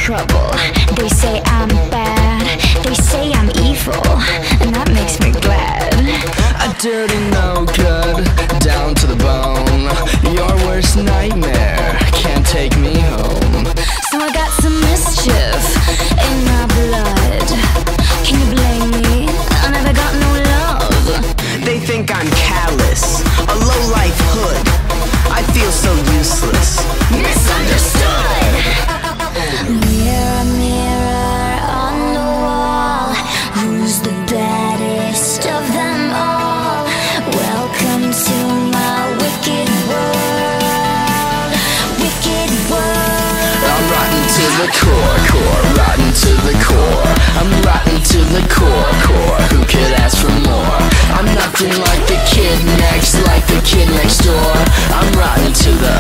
trouble. They say I'm bad, they say I'm evil, and that makes me glad. A dirty no good, down to the bone. Your worst nightmare can't take me home. So I got some mischief in my blood. Can you blame me? I never got no love. They think I'm callous, a low-life hood. I feel so useless. Misunderstood. Mirror, mirror on the wall, who's the baddest of them all? Welcome to my wicked world, wicked world. I'm rotten to the core, rotten to the core. I'm rotten to the core. Who could ask for more? I'm nothing like the kid next, like the kid next door. I'm rotten to the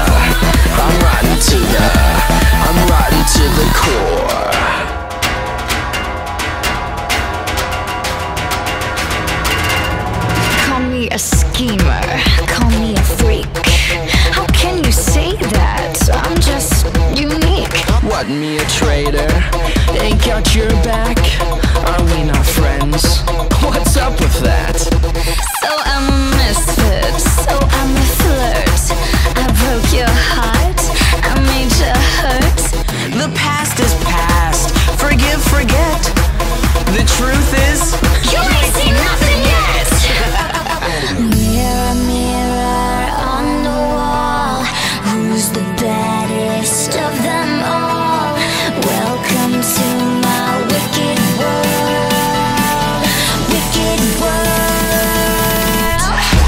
core. Call me a schemer, call me a freak. How can you say that? I'm just unique. What, me a traitor? Ain't got your back? Are we not friends? What's up with that? So I'm a misfit, so I'm a flirt. I broke your heart, I made you hurt. The past is past. Forgive, forget. The truth is, You ain't seen nothing yet. Mirror, mirror on the wall, who's the baddest of them all? Welcome to my wicked world, wicked world.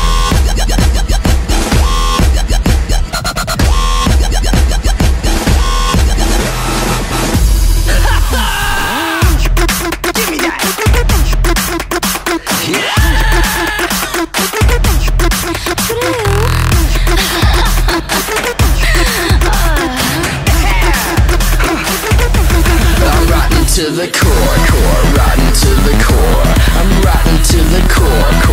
give me that. I'm rotten to the core, rotten to the core. I'm rotten to the core.